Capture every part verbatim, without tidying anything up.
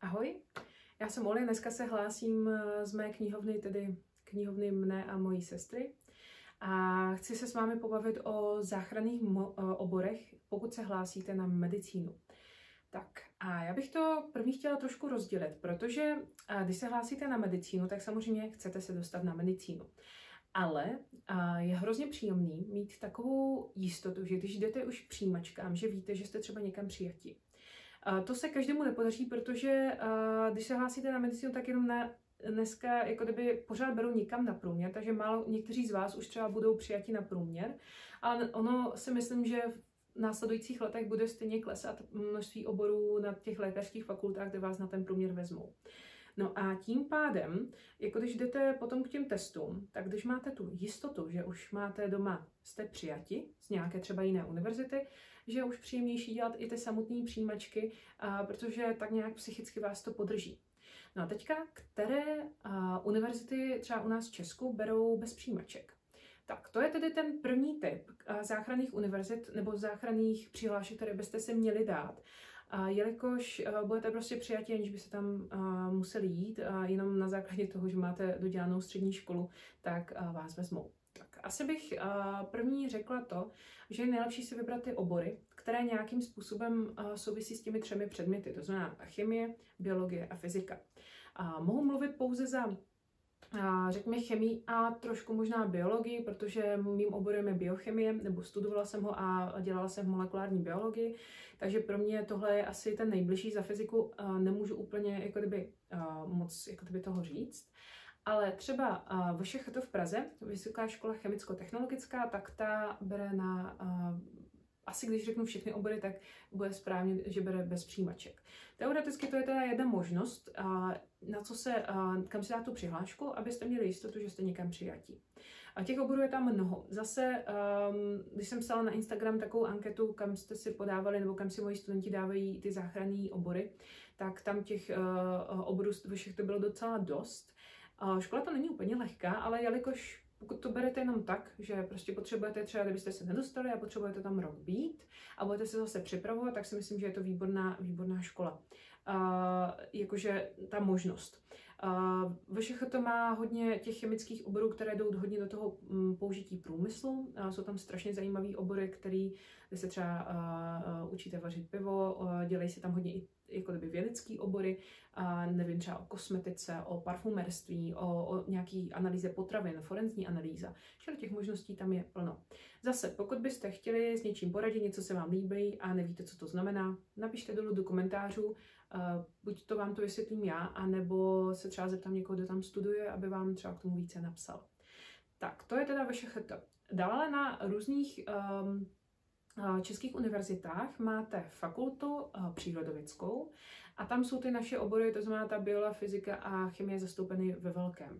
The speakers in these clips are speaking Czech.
Ahoj, já jsem Oli, dneska se hlásím z mé knihovny, tedy knihovny mne a mojí sestry. A chci se s vámi pobavit o záchranných oborech, pokud se hlásíte na medicínu. Tak a já bych to první chtěla trošku rozdělit, protože když se hlásíte na medicínu, tak samozřejmě chcete se dostat na medicínu. Ale je hrozně příjemný mít takovou jistotu, že když jdete už k přijímačkám, že víte, že jste třeba někam přijatí. To se každému nepodaří, protože když se hlásíte na medicínu, tak jenom na dneska jako kdyby pořád berou někam na průměr, takže málo někteří z vás už třeba budou přijati na průměr, ale ono si myslím, že v následujících letech bude stejně klesat množství oborů na těch lékařských fakultách, kde vás na ten průměr vezmou. No a tím pádem, jako když jdete potom k těm testům, tak když máte tu jistotu, že už máte doma, jste přijati z nějaké třeba jiné univerzity, že je už příjemnější dělat i ty samotné přijímačky, a protože tak nějak psychicky vás to podrží. No a teďka, které a, univerzity třeba u nás v Česku berou bez přijímaček? Tak to je tedy ten první typ a, záchranných univerzit nebo záchranných přihlášek, které byste si měli dát. A jelikož a, budete prostě přijatí, aniž by se tam a, museli jít, a jenom na základě toho, že máte dodělanou střední školu, tak a, vás vezmou. Tak asi bych a, první řekla to, že je nejlepší si vybrat ty obory, které nějakým způsobem a, souvisí s těmi třemi předměty, to znamená chemie, biologie a fyzika. A mohu mluvit pouze za A řekněme chemii a trošku možná biologii, protože mým oborem je biochemie, nebo studovala jsem ho a dělala jsem v molekulární biologii, takže pro mě tohle je asi ten nejbližší. Za fyziku nemůžu úplně jako kdyby, moc jako kdyby toho říct. Ale třeba V Š Ch T v Praze, Vysoká škola chemicko-technologická, tak ta bere na, asi když řeknu všechny obory, tak bude správně, že bere bez přijímaček. Teoreticky to je teda jedna možnost, na co se, kam si dát tu přihlášku, abyste měli jistotu, že jste někam přijatí. A těch oborů je tam mnoho. Zase, když jsem psala na Instagram takovou anketu, kam jste si podávali, nebo kam si moji studenti dávají ty záchranné obory, tak tam těch oborů všech to bylo docela dost. Škola to není úplně lehká, ale jelikož pokud to berete jenom tak, že prostě potřebujete třeba, kdybyste se nedostali a potřebujete tam rok být a budete se zase připravovat, tak si myslím, že je to výborná, výborná škola. Uh, jakože ta možnost. Uh, V Š Ch T má hodně těch chemických oborů, které jdou hodně do toho um, použití průmyslu. Uh, jsou tam strašně zajímavé obory, které, kde se třeba uh, uh, učíte vařit pivo, uh, dělají se tam hodně i jako kdyby vědecký obory, a nevím, třeba o kosmetice, o parfumerství, o, o nějaký analýze potravin, forenzní analýza. Čili těch možností tam je plno. Zase, pokud byste chtěli s něčím poradit, něco se vám líbí a nevíte, co to znamená, napište dolů do komentářů, uh, buď to vám to vysvětlím já, anebo se třeba zeptám někoho, kdo tam studuje, aby vám třeba k tomu více napsal. Tak, to je teda V Š Ch T. Dále na různých um, českých univerzitách máte fakultu přírodovědskou a tam jsou ty naše obory, to znamená ta biologie, fyzika a chemie zastoupeny ve velkém.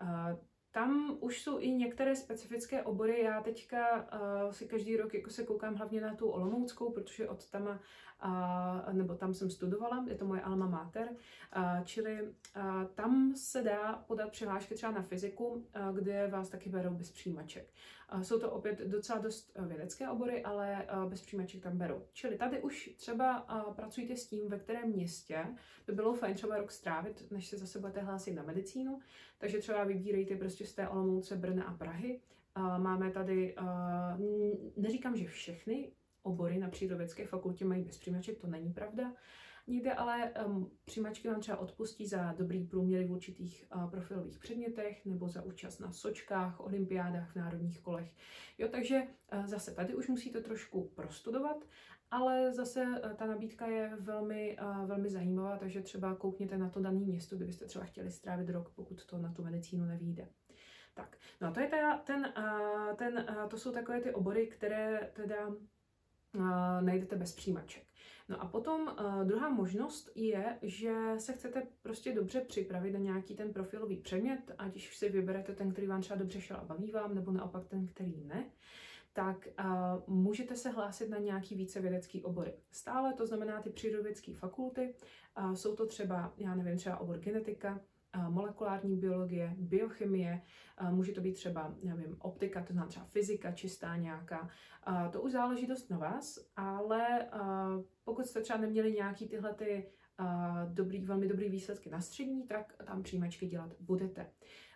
Tam už jsou i některé specifické obory. Já teďka uh, si každý rok jako se koukám hlavně na tu olomouckou, protože od tam, uh, nebo tam jsem studovala, je to moje alma mater, uh, čili uh, tam se dá podat přihlášky třeba na fyziku, uh, kde vás taky berou bez přijímaček. Uh, jsou to opět docela dost vědecké obory, ale uh, bez přijímaček tam berou. Čili tady už třeba uh, pracujte s tím, ve kterém městě by bylo fajn třeba rok strávit, než se zase budete hlásit na medicínu. Takže třeba vybírejte prostě z té Olomouce, Brna a Prahy. Uh, máme tady, uh, neříkám, že všechny obory na přírodovědské fakultě mají bez přijímaček, to není pravda. Někde ale um, přijímačky vám třeba odpustí za dobrý průměry v určitých uh, profilových předmětech nebo za účast na sočkách, olympiádách, v národních kolech. Jo, takže uh, zase tady už musíte trošku prostudovat, ale zase uh, ta nabídka je velmi, uh, velmi zajímavá, takže třeba koukněte na to dané město, kdybyste třeba chtěli strávit rok, pokud to na tu medicínu nevyjde. Tak, no to je teda ten, uh, ten uh, to jsou takové ty obory, které teda uh, najdete bez přijímaček. No a potom uh, druhá možnost je, že se chcete prostě dobře připravit na nějaký ten profilový předmět, ať už si vyberete ten, který vám třeba dobře šel a baví vám, nebo naopak ten, který ne, tak uh, můžete se hlásit na nějaký více vědecký obory. Stále to znamená ty přírodovědské fakulty, uh, jsou to třeba, já nevím, třeba obor genetika, molekulární biologie, biochemie, může to být třeba, nevím, optika, to znamená třeba fyzika čistá nějaká. To už záleží dost na vás, ale pokud jste třeba neměli nějaký tyhle ty dobrý, velmi dobrý výsledky na střední, tak tam přijímačky dělat budete.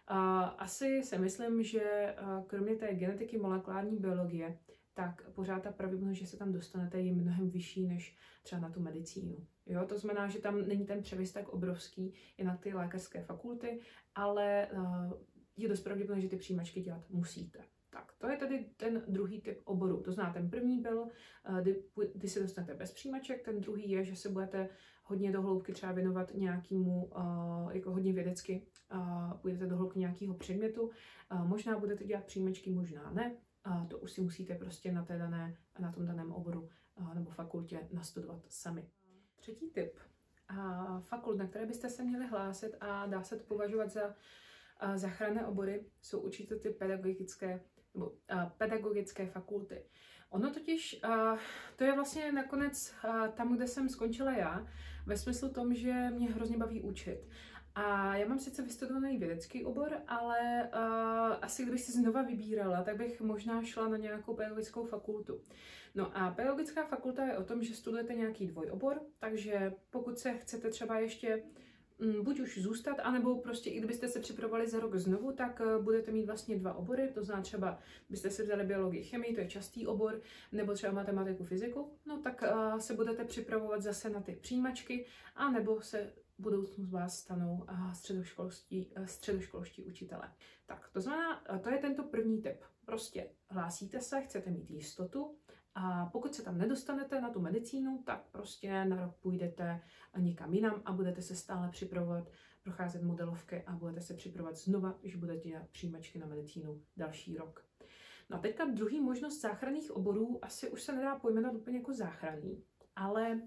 Asi si myslím, že kromě té genetiky molekulární biologie, tak pořád ta pravděpodobnost, že se tam dostanete, je mnohem vyšší než třeba na tu medicínu. Jo? To znamená, že tam není ten převis tak obrovský i na ty lékařské fakulty, ale je dost pravděpodobné, že ty přijímačky dělat musíte. Tak, to je tedy ten druhý typ oboru. To znamená, ten první byl, kdy, kdy se dostanete bez přijímaček, ten druhý je, že se budete hodně do hloubky třeba věnovat nějakému, jako hodně vědecky, půjdete do hloubky nějakého předmětu, možná budete dělat přijímačky, možná ne, to už si musíte prostě na, té dané, na tom daném oboru nebo fakultě nastudovat sami. Třetí typ fakult, na které byste se měli hlásit a dá se to považovat za záchranné obory, jsou určitě ty pedagogické nebo pedagogické fakulty. Ono totiž, to je vlastně nakonec tam, kde jsem skončila já, ve smyslu tom, že mě hrozně baví učit. A já mám sice vystudovaný vědecký obor, ale uh, asi kdybych si znova vybírala, tak bych možná šla na nějakou pedagogickou fakultu. No a pedagogická fakulta je o tom, že studujete nějaký dvojobor, takže pokud se chcete třeba ještě um, buď už zůstat, anebo prostě i kdybyste se připravovali za rok znovu, tak uh, budete mít vlastně dva obory, to znamená třeba byste si vzali biologii, chemii, to je častý obor, nebo třeba matematiku, fyziku, no tak uh, se budete připravovat zase na ty přijímačky, anebo se budoucnu z vás stanou středoškolští, středoškolští učitelé. Tak, to znamená, to je tento první typ. Prostě hlásíte se, chcete mít jistotu a pokud se tam nedostanete na tu medicínu, tak prostě na rok půjdete někam jinam a budete se stále připravovat, procházet modelovky a budete se připravovat znova, když budete dělat přijímačky na medicínu další rok. No a teďka druhý možnost záchranných oborů asi už se nedá pojmenovat úplně jako záchranný, ale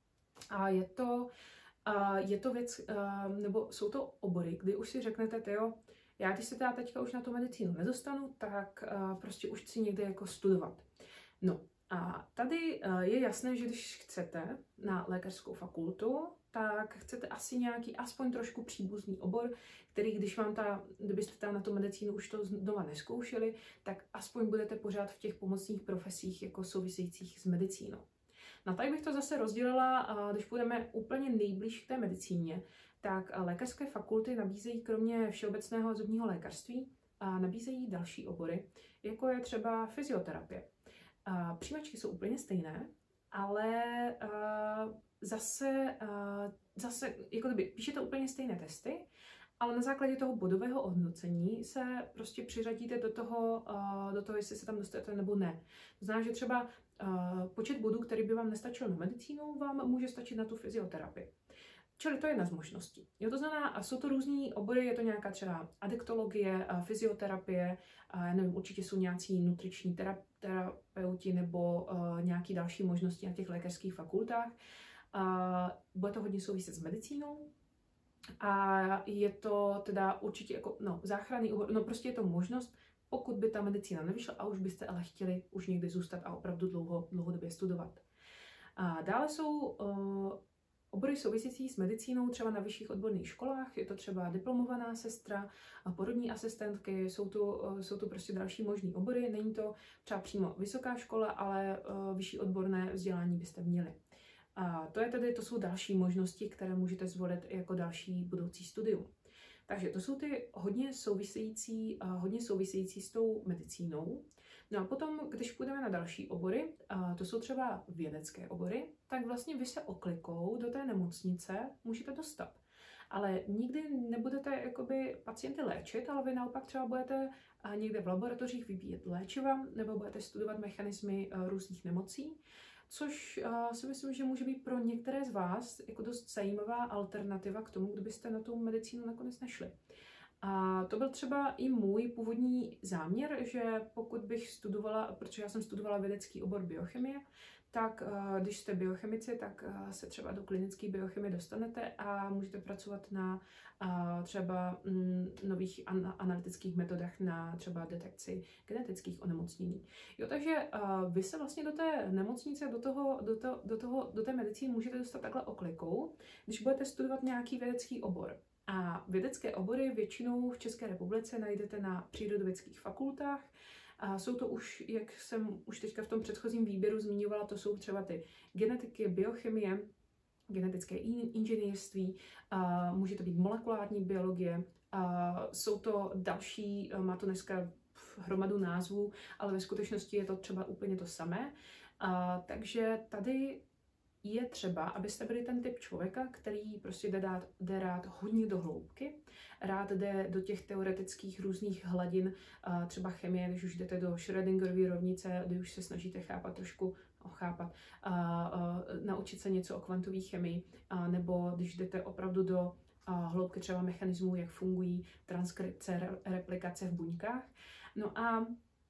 a je to Uh, je to věc, uh, nebo jsou to obory, kdy už si řeknete, tyjo, já když se teda teďka už na tu medicínu nedostanu, tak uh, prostě už chci někde jako studovat. No a tady uh, je jasné, že když chcete na lékařskou fakultu, tak chcete asi nějaký aspoň trošku příbuzný obor, který když vám ta, kdybyste tam na tu medicínu už to znova neskoušeli, tak aspoň budete pořád v těch pomocných profesích jako souvisejících s medicínou. No tak bych to zase rozdělila, když půjdeme úplně nejblíž k té medicíně, tak lékařské fakulty nabízejí kromě všeobecného zubního lékařství a nabízejí další obory, jako je třeba fyzioterapie. Přijímačky jsou úplně stejné, ale zase, zase jako kdyby píšete úplně stejné testy, ale na základě toho bodového hodnocení se prostě přiřadíte do toho, do toho, jestli se tam dostanete nebo ne. To znamená, že třeba počet bodů, který by vám nestačil na medicínu, vám může stačit na tu fyzioterapii. Čili to je jedna z možností. Jo, to znamená, a jsou to různý obory, je to nějaká třeba adiktologie, fyzioterapie, já nevím, určitě jsou nějací nutriční terapeuti nebo uh, nějaké další možnosti na těch lékařských fakultách. Uh, bude to hodně souviset s medicínou. A je to teda určitě jako, no, záchranný obor, no prostě je to možnost, pokud by ta medicína nevyšla a už byste ale chtěli už někdy zůstat a opravdu dlouho, dlouhodobě studovat. A dále jsou uh, obory související s medicínou třeba na vyšších odborných školách, je to třeba diplomovaná sestra, porodní asistentky, jsou tu, uh, jsou tu prostě další možný obory, není to třeba přímo vysoká škola, ale uh, vyšší odborné vzdělání byste měli. A to je tedy, to jsou další možnosti, které můžete zvolit jako další budoucí studium. Takže to jsou ty hodně související, hodně související s tou medicínou. No a potom, když půjdeme na další obory, to jsou třeba vědecké obory, tak vlastně vy se oklikou do té nemocnice můžete dostat. Ale nikdy nebudete jakoby pacienty léčit, ale vy naopak třeba budete někde v laboratořích vybíjet léčiva nebo budete studovat mechanismy různých nemocí, což uh, si myslím, že může být pro některé z vás jako dost zajímavá alternativa k tomu, kdybyste na tu medicínu nakonec nešli. A to byl třeba i můj původní záměr, že pokud bych studovala, protože já jsem studovala vědecký obor biochemie, tak uh, když jste biochemici, tak uh, se třeba do klinické biochemie dostanete a můžete pracovat na uh, třeba mm, nových an analytických metodách na třeba detekci genetických onemocnění. Jo, takže uh, vy se vlastně do té nemocnice, do, toho, do, to, do, toho, do té medicíny můžete dostat takhle oklikou, když budete studovat nějaký vědecký obor. A vědecké obory většinou v České republice najdete na přírodovědských fakultách. A jsou to už, jak jsem už teďka v tom předchozím výběru zmiňovala, to jsou třeba ty genetiky, biochemie, genetické inženýrství, může to být molekulární biologie, jsou to další, má to dneska hromadu názvů, ale ve skutečnosti je to třeba úplně to samé. Takže tady je třeba, abyste byli ten typ člověka, který prostě jde, dát, jde rád hodně do hloubky, rád jde do těch teoretických různých hladin, třeba chemie, když už jdete do Schrödingerovy rovnice, když už se snažíte chápat trošku, no, chápat, a, a, naučit se něco o kvantové chemii, a, nebo když jdete opravdu do a, hloubky třeba mechanismů, jak fungují transkripce, re, replikace v buňkách. No a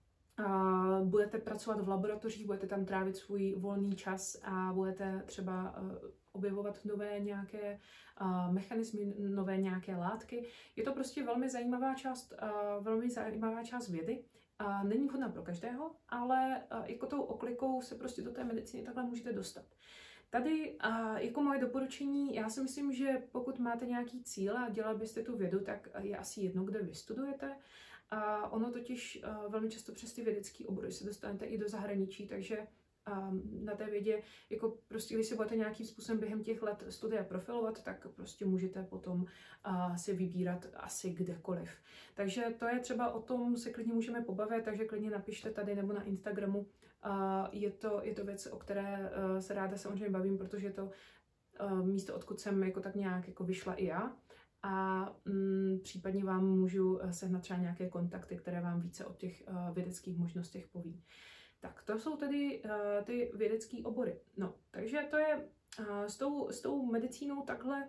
a budete pracovat v laboratořích, budete tam trávit svůj volný čas a budete třeba objevovat nové nějaké mechanismy, nové nějaké látky. Je to prostě velmi zajímavá část, velmi zajímavá část vědy. Není vhodná pro každého, ale jako tou oklikou se prostě do té medicíny takhle můžete dostat. Tady jako moje doporučení, já si myslím, že pokud máte nějaký cíl a dělali byste tu vědu, tak je asi jedno, kde vy studujete. A ono totiž uh, velmi často přes ty vědecké obory se dostanete i do zahraničí, takže um, na té vědě, jako prostě, když si budete nějakým způsobem během těch let studia profilovat, tak prostě můžete potom uh, si vybírat asi kdekoliv. Takže to je třeba o tom, se klidně můžeme pobavit, takže klidně napište tady nebo na Instagramu. Uh, je, to, je to věc, o které uh, se ráda samozřejmě bavím, protože je to uh, místo, odkud jsem jako tak nějak jako vyšla i já. A mm, případně vám můžu sehnat třeba nějaké kontakty, které vám více o těch uh, vědeckých možnostech poví. Tak to jsou tedy uh, ty vědecké obory. No, takže to je uh, s, tou, s tou medicínou takhle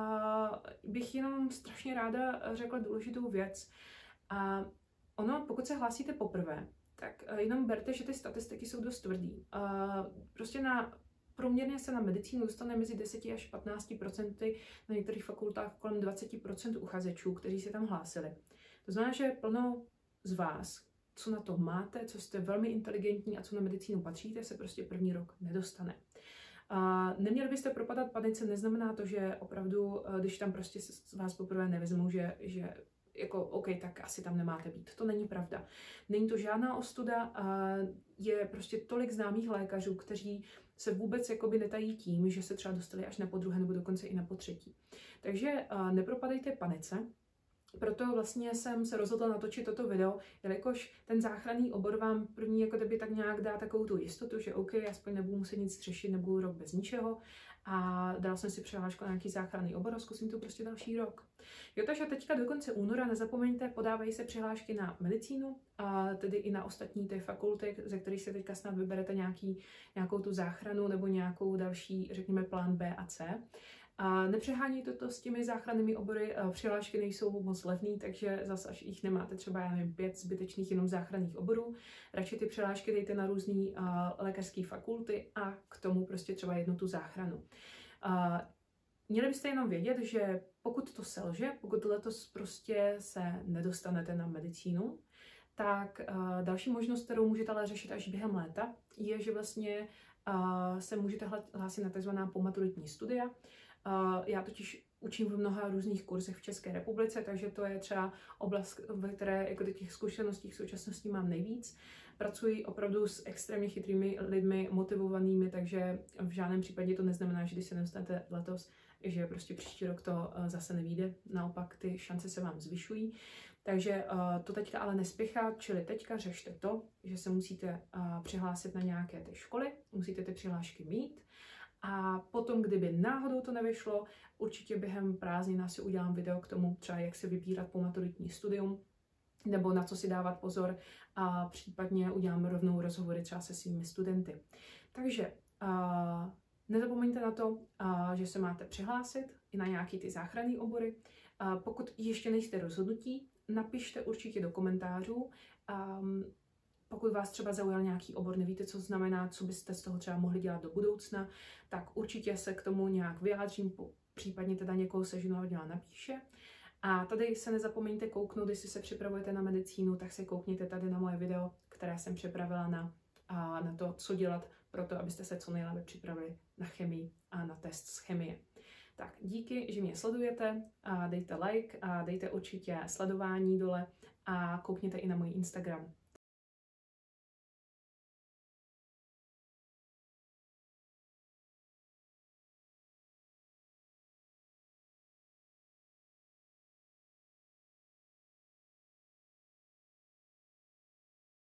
uh, bych jenom strašně ráda řekla důležitou věc. A ono, pokud se hlásíte poprvé, tak uh, jenom berte, že ty statistiky jsou dost tvrdý. Uh, prostě na Průměrně se na medicínu dostane mezi deseti až patnácti procenty, na některých fakultách kolem dvacet procent uchazečů, kteří se tam hlásili. To znamená, že plno z vás, co na to máte, co jste velmi inteligentní a co na medicínu patříte, se prostě první rok nedostane. A neměli byste propadat panice, neznamená to, že opravdu, když tam prostě z vás poprvé nevezmou, že, že jako OK, tak asi tam nemáte být. To není pravda. Není to žádná ostuda a je prostě tolik známých lékařů, kteří se vůbec jakoby netají tím, že se třeba dostali až na podruhé nebo dokonce i na potřetí. Takže uh, nepropadejte panice. Proto vlastně jsem se rozhodla natočit toto video, jelikož ten záchranný obor vám první jako kdyby tak nějak dá takovou tu jistotu, že OK, aspoň nebudu muset nic řešit, nebudu rok bez ničeho. A dal jsem si přihlášku na nějaký záchranný obor a zkusím to prostě další rok. Jo, takže teďka do konce února nezapomeňte, podávají se přihlášky na medicínu, a tedy i na ostatní ty fakulty, ze kterých se teďka snad vyberete nějaký, nějakou tu záchranu nebo nějakou další, řekněme, plán B a C. A nepřehánějte to s těmi záchrannými obory, přihlášky nejsou moc levný, takže zase až jich nemáte třeba, já nevím, pět zbytečných jenom záchranných oborů. Radši ty přihlášky dejte na různé lékařské fakulty a k tomu prostě třeba jednu tu záchranu. A měli byste jenom vědět, že pokud to selže, pokud letos prostě se nedostanete na medicínu, tak uh, další možnost, kterou můžete ale řešit až během léta, je, že vlastně uh, se můžete hlásit na tzv. Pomaturitní studia. Uh, já totiž učím v mnoha různých kurzech v České republice, takže to je třeba oblast, ve které jako těch zkušeností v současnosti mám nejvíc. Pracuji opravdu s extrémně chytrými lidmi, motivovanými, takže v žádném případě to neznamená, že když se nedostanete letos, že prostě příští rok to uh, zase nevyjde. Naopak ty šance se vám zvyšují. Takže uh, to teďka ale nespěchá, čili teďka řešte to, že se musíte uh, přihlásit na nějaké ty školy, musíte ty přihlášky mít. A potom, kdyby náhodou to nevyšlo, určitě během prázdnin si udělám video k tomu, třeba jak se vybírat po maturitní studium, nebo na co si dávat pozor a případně udělám rovnou rozhovory třeba se svými studenty. Takže uh, nezapomeňte na to, uh, že se máte přihlásit i na nějaký ty záchranné obory. Uh, pokud ještě nejste rozhodnutí, napište určitě do komentářů. Um, Pokud vás třeba zaujal nějaký obor, nevíte, co znamená, co byste z toho třeba mohli dělat do budoucna, tak určitě se k tomu nějak vyjádřím, případně teda někoho seženu a napíše. A tady se nezapomeňte kouknout, jestli se připravujete na medicínu, tak se koukněte tady na moje video, které jsem připravila na, a na to, co dělat pro to, abyste se co nejlépe připravili na chemii a na test z chemie. Tak díky, že mě sledujete, a dejte like a dejte určitě sledování dole a koukněte i na můj Instagram.